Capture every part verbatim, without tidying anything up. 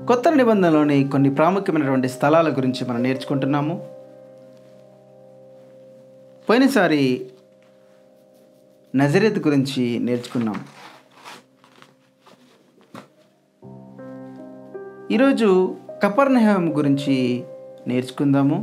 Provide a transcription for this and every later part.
కొత్త నిబంధనలోని కొన్ని ప్రాముఖ్యమైనటువంటి స్థలాల గురించి మనం నేర్చుకుంటున్నాము. పోయినసారి నజరేత్ గురించి నేర్చుకున్నాం. ఈరోజు కపెర్నహూము గురించి నేర్చుకుందాము.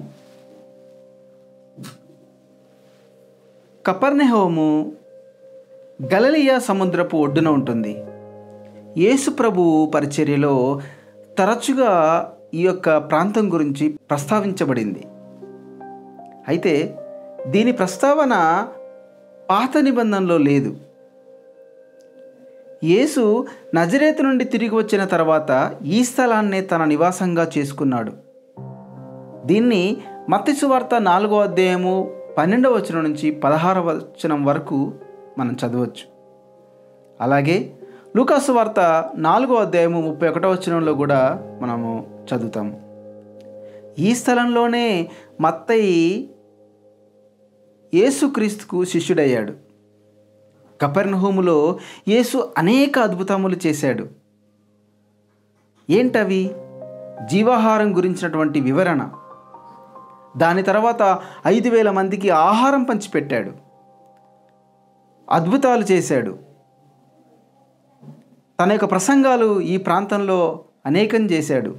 కపెర్నహూము గలిలయ సముద్రపు ఒడ్డున ఉంటుంది. యేసు ప్రభు పరిచర్యలో తరచుగా ఈ యొక్క ప్రాంతం గురించి ప్రస్తావించబడింది. అయితే దీని ప్రస్తావన పాత నిబంధనలో లేదు. యేసు నజరేతు నుండి తిరిగి వచ్చిన తర్వాత ఈ స్థలాన్నే తన నివాసంగా చేసుకున్నాడు. దీన్ని మత్తయి సువార్త నాలుగో అధ్యాయము పన్నెండవ వచనం నుంచి పదహారవ వచనం వరకు మనం చదవచ్చు. అలాగే లూకా సువార్త నాలుగో అధ్యాయము ముప్పై ఒకటో వచనంలో కూడా మనము చదువుతాము. ఈ స్థలంలోనే మత్తయి యేసుక్రీస్తుకు శిష్యుడయ్యాడు. కపెర్నహూములో యేసు అనేక అద్భుతములు చేశాడు. ఏంటవి? జీవాహారం గురించినటువంటి వివరణ. దాని తర్వాత ఐదు వేల మందికి ఆహారం పంచిపెట్టాడు. అద్భుతాలు చేశాడు. తన యొక్క ప్రసంగాలు ఈ ప్రాంతంలో అనేకం చేశాడు.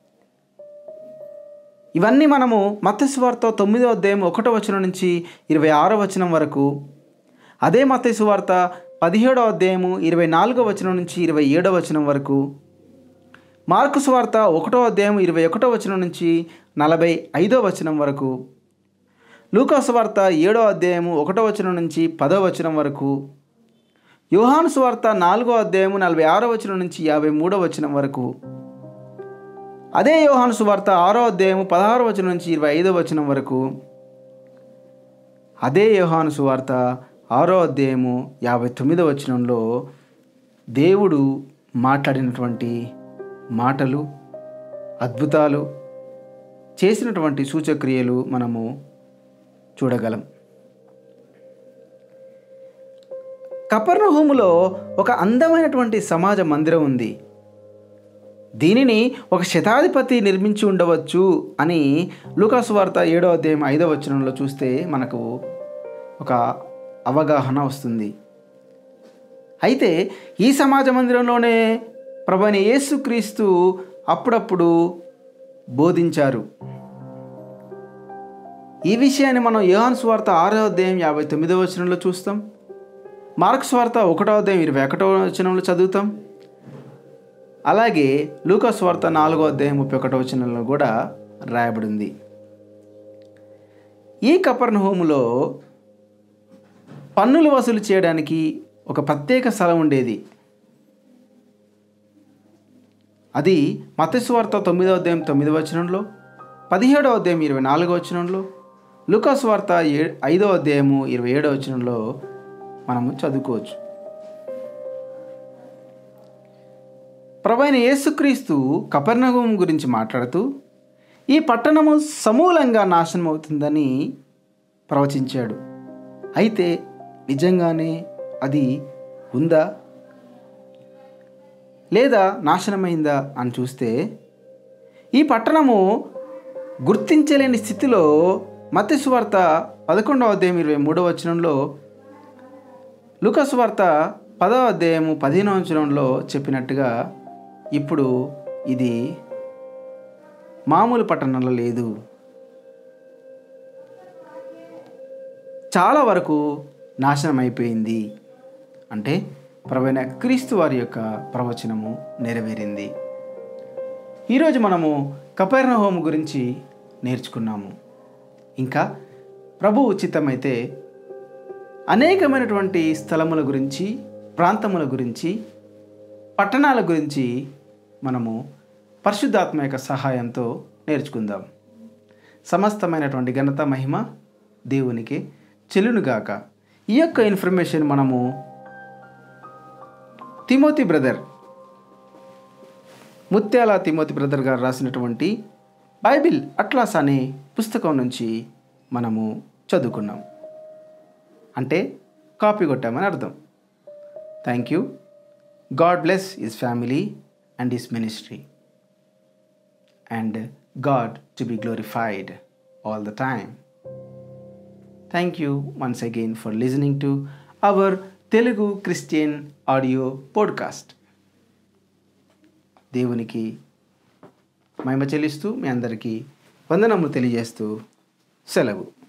ఇవన్నీ మనము మత్తయి సువార్త తొమ్మిదో అధ్యాయం ఒకటో వచనం నుంచి ఇరవై ఆరో వచనం వరకు, అదే మత్తయి సువార్త పదిహేడో అధ్యాయము ఇరవై నాలుగో వచనం నుంచి ఇరవై ఏడో వచనం వరకు, మార్కు సువార్త ఒకటో అధ్యాయం ఇరవై ఒకటో వచనం నుంచి నలభై ఐదో వచనం వరకు, లూకా సువార్త ఏడో అధ్యాయము ఒకటో వచనం నుంచి పదో వచనం వరకు, యోహాను సువార్త నాలుగో అధ్యాయము నలభై ఆరో వచనం నుంచి యాభై మూడో వచనం వరకు, అదే యోహాను సువార్త ఆరో అధ్యాయము పదహారో వచనం నుంచి ఇరవై ఐదో వచనం వరకు, అదే యోహాను సువార్త ఆరో అధ్యాయము యాభై తొమ్మిదో వచనంలో దేవుడు మాట్లాడినటువంటి మాటలు, అద్భుతాలు, చేసినటువంటి సూచక్రియలు మనము చూడగలం. కపెర్నహూములో ఒక అందమైనటువంటి సమాజ మందిరం ఉంది. దీనిని ఒక శతాధిపతి నిర్మించి ఉండవచ్చు అని లూకా సువార్త ఏడో అధ్యాయం ఐదో వచనంలో చూస్తే మనకు ఒక అవగాహన వస్తుంది. అయితే ఈ సమాజ మందిరంలోనే ప్రభువైన యేసుక్రీస్తు అప్పుడప్పుడు బోధించారు. ఈ విషయాన్ని మనం యోహాను సువార్త ఆరో అధ్యాయం యాభై తొమ్మిదో వచనంలో చూస్తాం. మార్కు సువార్త ఒకటో అధ్యాయం ఇరవై ఒకటో వచనంలో చదువుతాం. అలాగే లూకా సువార్త నాలుగో అధ్యాయం ముప్పై ఒకటో వచనంలో కూడా రాయబడింది. ఈ కపెర్నహూములో పన్నులు వసూలు చేయడానికి ఒక ప్రత్యేక స్థలం ఉండేది. అది మత్తయి సువార్త తొమ్మిదో అధ్యాయం తొమ్మిదో వచనంలో, పదిహేడో అధ్యాయం ఇరవై నాలుగో వచనంలో, లూకా సువార్త ఏ ఐదో అధ్యాయము ఇరవై ఏడో వచనంలో మనము చదువుకోవచ్చు. ప్రభువైన యేసుక్రీస్తు కపెర్నహూము గురించి మాట్లాడుతూ ఈ పట్టణము సమూలంగా నాశనం అవుతుందని ప్రవచించాడు. అయితే నిజంగానే అది ఉందా లేదా నాశనమైందా అని చూస్తే ఈ పట్టణము గుర్తించలేని స్థితిలో మత్తయి సువార్త పదకొండవ అధ్యాయం ఇరవై మూడవ వచనంలో, లూకా సువార్త పదవ అధ్యాయము పదిహేనవ వచనంలో చెప్పినట్టుగా ఇప్పుడు ఇది మామూలు పట్టణంలో లేదు. చాలా వరకు నాశనం అయిపోయింది. అంటే ప్రభువైన క్రీస్తు వారి యొక్క ప్రవచనము నెరవేరింది. ఈరోజు మనము కపెర్నహూము గురించి నేర్చుకున్నాము. ఇంకా ప్రభు ఉచితమైతే అనేకమైనటువంటి స్థలముల గురించి, ప్రాంతముల గురించి, పట్టణాల గురించి మనము పరిశుద్ధాత్మ యొక్క సహాయంతో నేర్చుకుందాం. సమస్తమైనటువంటి ఘనత మహిమ దేవునికి చెల్లునుగాక. ఈ యొక్క ఇన్ఫర్మేషన్ మనము Timothy brother, Mutyala Timothy brother గారు రాసినటువంటి బైబిల్ అట్లాస్ అనే పుస్తకం నుంచి మనము చదువుకున్నాం. అంటే కాపీ కొట్టామని అర్థం. Thank you. God bless his family and his ministry. and God to be glorified all the time. Thank you once again for listening to our Telugu Christian audio podcast. దేవునికి మహిమ చెల్లిస్తూ మీ అందరికీ వందనములు తెలియజేస్తూ సెలవు.